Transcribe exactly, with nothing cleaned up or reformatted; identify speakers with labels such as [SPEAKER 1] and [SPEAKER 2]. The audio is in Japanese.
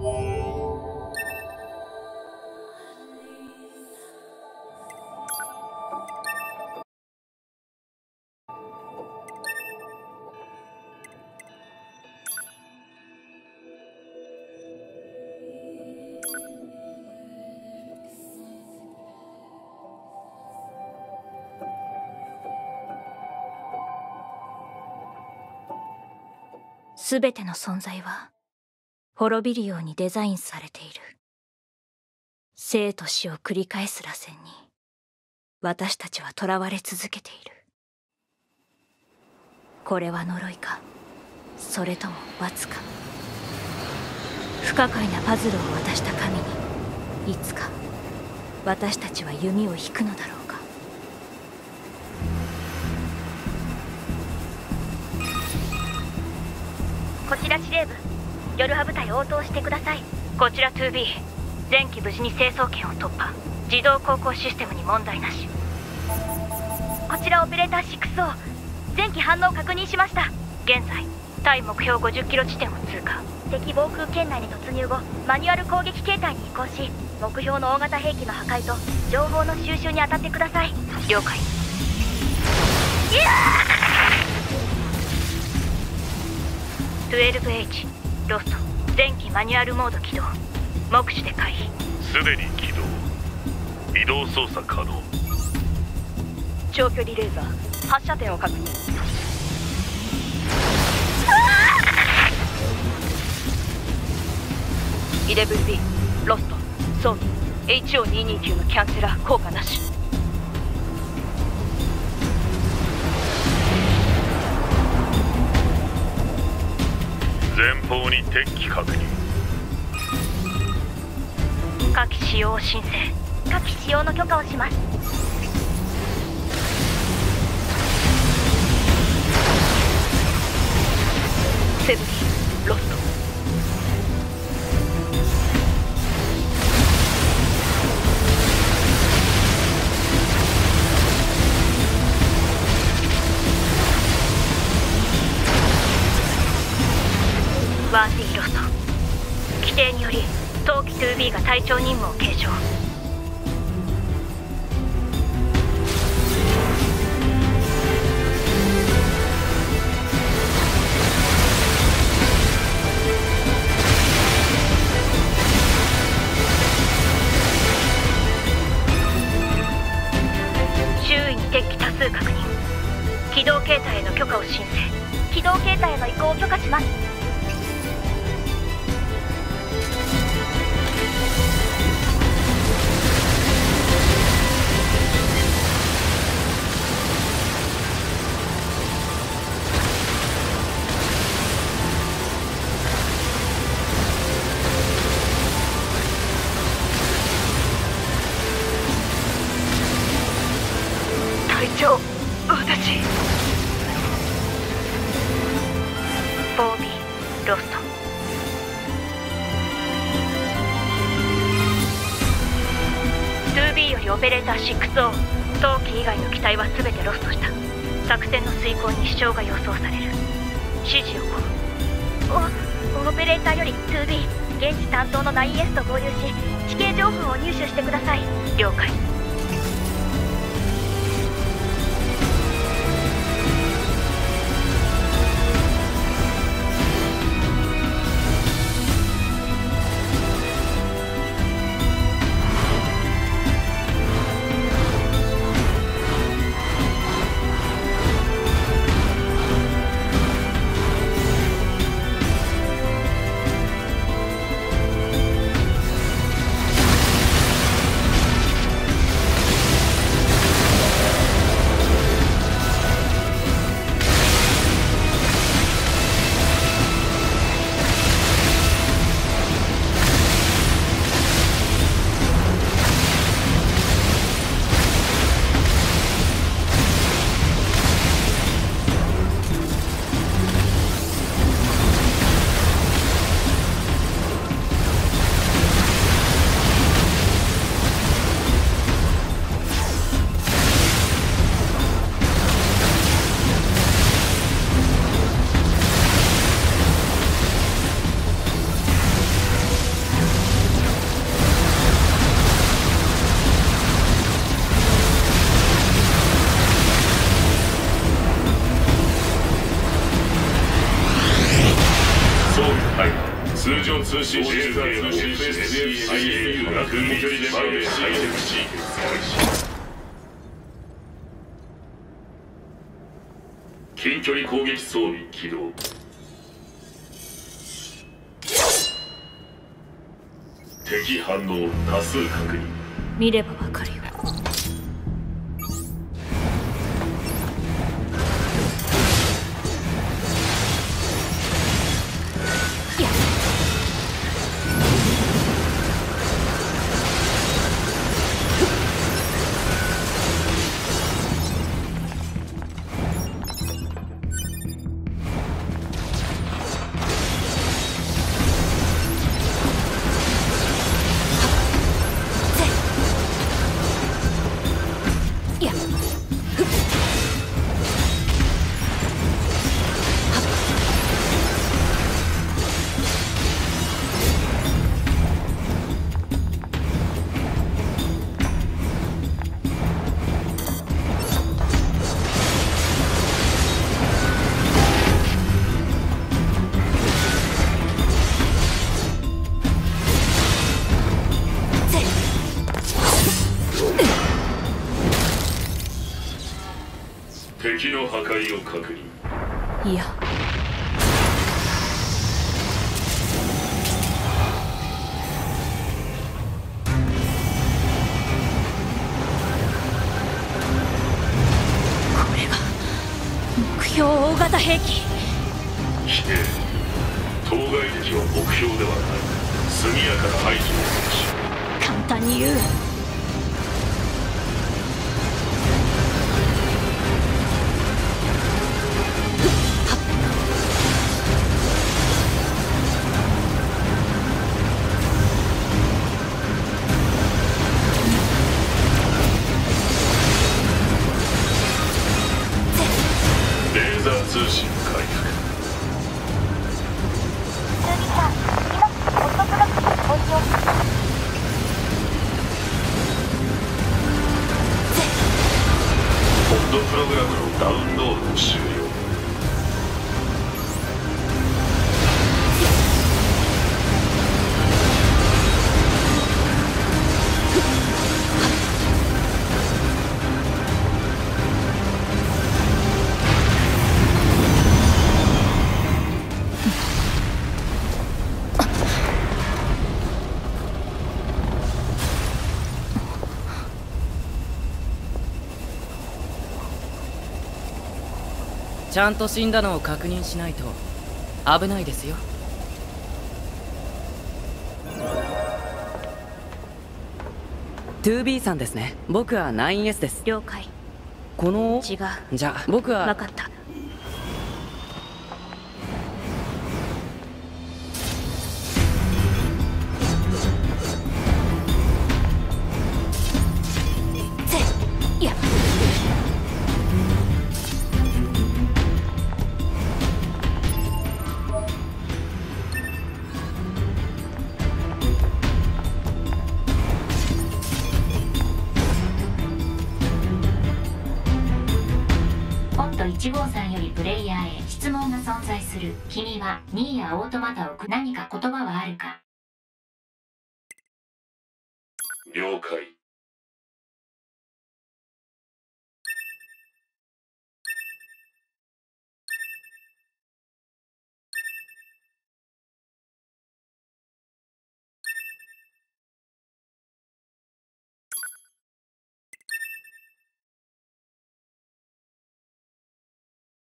[SPEAKER 1] すべての存在は滅びるようにデザインされている。生と死を繰り返す螺旋に私たちは囚われ続けている。これは呪いか、それとも罰か。不可解なパズルを渡した神にいつか私たちは弓を引くのだろうか。
[SPEAKER 2] こちら司令部、夜波部隊応答してください。
[SPEAKER 3] こちら ツービー、 前期無事に成層圏を突破。自動航行システムに問題なし。
[SPEAKER 2] こちらオペレーター シックスオー、 前期反応確認しました。
[SPEAKER 3] 現在対目標ごじゅっキロ地点を通過。
[SPEAKER 2] 敵防空圏内に突入後、マニュアル攻撃形態に移行し、目標の大型兵器の破壊と情報の収集に当たってください。
[SPEAKER 3] 了解。
[SPEAKER 2] いや
[SPEAKER 3] じゅうにエイチ ロスト、前期マニュアルモード起動。目視で回避。
[SPEAKER 4] すでに起動。移動操作可能。
[SPEAKER 3] 長距離レーザー発射点を確認。イレブンビー ロスト、装備 エイチオーにひゃくにじゅうきゅう のキャンセラー効果なし。
[SPEAKER 4] 前方に敵機確認。
[SPEAKER 3] 火器使用申請。
[SPEAKER 2] 火器使用の許可をします。
[SPEAKER 3] セブンロスト。ワンディーロスト。規定により当機 ツービー が隊長任務を継承。周囲に敵機多数確認。機動形態への許可を申請。
[SPEAKER 2] 機動形態への移行を許可します。
[SPEAKER 3] 隊長、私。フォービー ロスト。ツービー よりオペレーター シックスオー、 当機以外の機体は全てロストした。作戦の遂行に支障が予想される。指示を。
[SPEAKER 2] おオペレーターより ツービー、 現地担当の ナインエス と合流し、地形情報を入手してください。
[SPEAKER 3] 了解。
[SPEAKER 4] はい、通常通信レーザー通信 エスエフシー 空空距離でマル解析シーケンス開始。近距離攻撃装備起動。敵反応多数確認。
[SPEAKER 1] 見ればわかるよ。
[SPEAKER 4] 敵の破壊を確認。
[SPEAKER 1] いや、これが目標大型兵器。
[SPEAKER 4] 否定。当該敵は目標ではない。速やかな排除をするし。
[SPEAKER 1] 簡単に言う。
[SPEAKER 4] 通信回復。ポッドプログラムのダウンロード終了。
[SPEAKER 5] ちゃんと死んだのを確認しないと危ないですよ。ツービー さんですね。僕は ナインエス です。
[SPEAKER 1] 了解。
[SPEAKER 5] この
[SPEAKER 1] 違う。
[SPEAKER 5] じゃあ僕は
[SPEAKER 1] 分かった。ぜいや
[SPEAKER 6] いちごうさんよりプレイヤーへ質問が存在する。君はニーヤオートマタを何か言葉はあるか？
[SPEAKER 4] 了解。